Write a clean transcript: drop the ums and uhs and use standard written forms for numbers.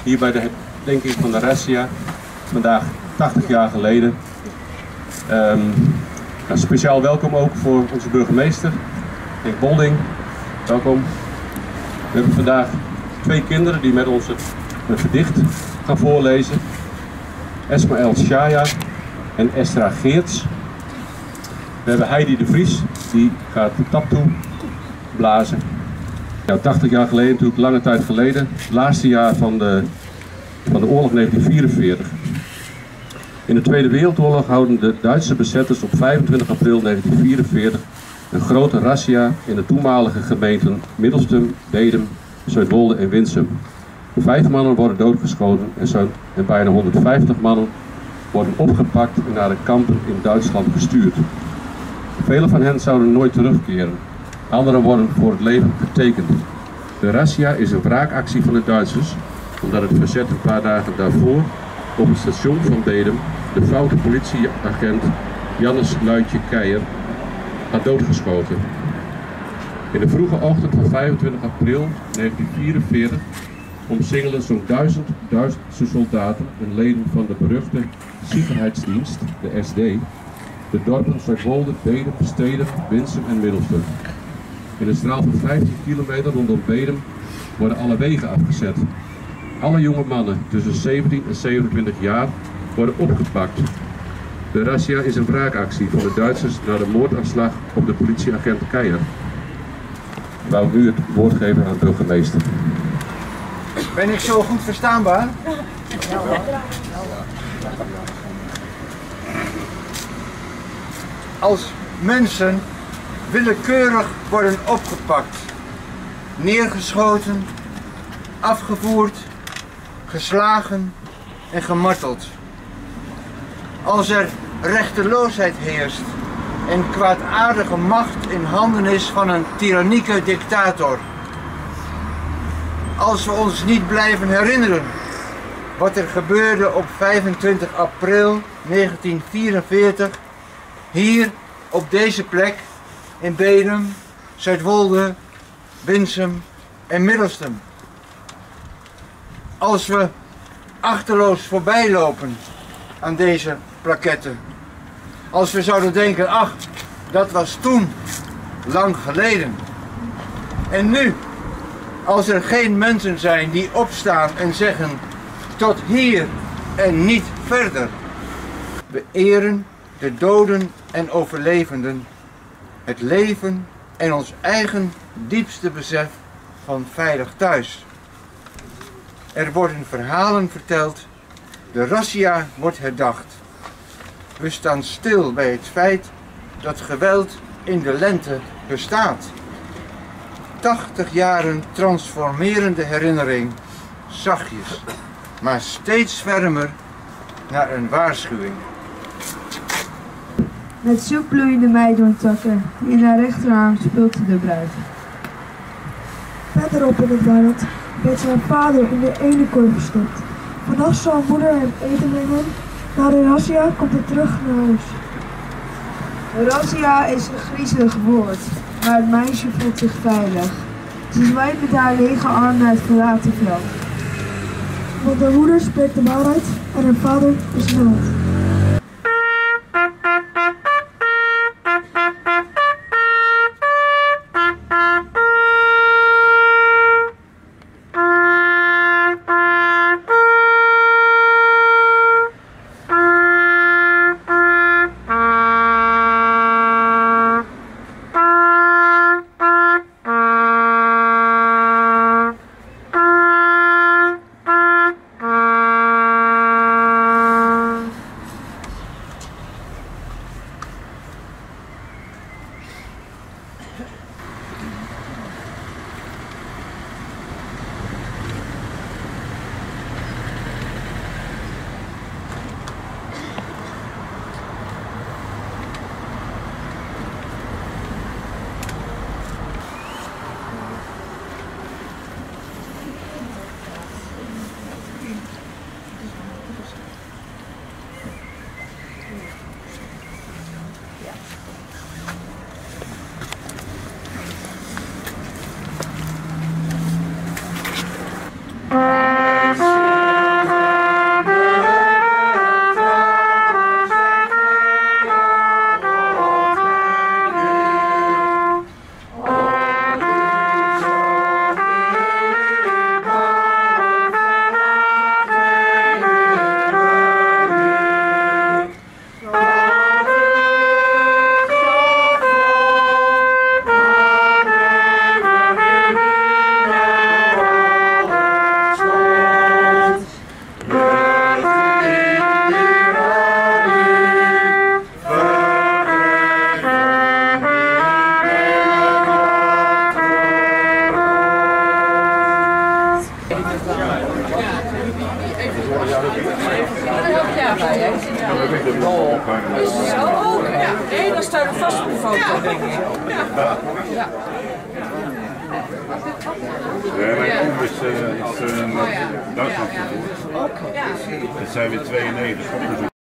hier bij de herdenking van de razzia, vandaag 80 jaar geleden. Speciaal welkom ook voor onze burgemeester, Henk Bolding. Welkom. We hebben vandaag 2 kinderen die met ons een gedicht gaan voorlezen. Esma El Shaya en Estra Geerts. We hebben Heidi de Vries, die gaat de taptoe blazen. Ja, 80 jaar geleden, natuurlijk lange tijd geleden, het laatste jaar van de oorlog 1944. In de Tweede Wereldoorlog houden de Duitse bezetters op 25 april 1944 een grote razzia in de toenmalige gemeenten Middelstum, Bedum, Zuidwolde en Winsum. 5 mannen worden doodgeschoten en bijna 150 mannen worden opgepakt en naar de kampen in Duitsland gestuurd. Velen van hen zouden nooit terugkeren. Anderen worden voor het leven getekend. De razzia is een wraakactie van de Duitsers, omdat het verzet een paar dagen daarvoor op het station van Bedum de foute politieagent Jannes Luitje Keijer had doodgeschoten. In de vroege ochtend van 25 april 1944 omsingelen zo'n 1000 Duitse soldaten en leden van de beruchte Sicherheidsdienst, de SD, de dorpen Zuidwolde, Bedum, Stedum, Winsum en Middelstum. In een straal van 15 kilometer rondom Bedum worden alle wegen afgezet. Alle jonge mannen tussen 17 en 27 jaar worden opgepakt. De razzia is een wraakactie van de Duitsers na de moordaanslag op de politieagent Keijer. Ik wou nu het woord geven aan de burgemeester. Ben ik zo goed verstaanbaar? Als mensen willekeurig worden opgepakt, neergeschoten, afgevoerd, geslagen en gemarteld. Als er rechteloosheid heerst en kwaadaardige macht in handen is van een tyrannieke dictator. Als we ons niet blijven herinneren wat er gebeurde op 25 april 1944, hier op deze plek in Bedum, Zuidwolde, Winsum en Middelstum. Als we achterloos voorbij lopen aan deze plaketten. Als we zouden denken, ach, dat was toen, lang geleden. En nu, als er geen mensen zijn die opstaan en zeggen, tot hier en niet verder. We eren de doden en overlevenden, het leven en ons eigen diepste besef van veilig thuis. Er worden verhalen verteld, de razzia wordt herdacht. We staan stil bij het feit dat geweld in de lente bestaat. 80 jaren transformerende herinnering, zachtjes, maar steeds fermer naar een waarschuwing. Met zoek bloeiende meidoorntakken, in haar rechterarm speelt de bruid. Verderop in het weiland werd zijn vader in de ene kooi verstopt. Vannacht zal moeder hem eten brengen. Na de razzia komt hij terug naar huis. De razzia is een griezelig woord, maar het meisje voelt zich veilig. Ze zwaait met haar lege arm naar het verlaten veld. Want de moeder spreekt de waarheid en haar vader is dood. Nee, dan staat er vast op de foto, denk ik. Ja. Mijn oom is naar Duitsland gevoerd. Dat zijn we 92 opgezocht.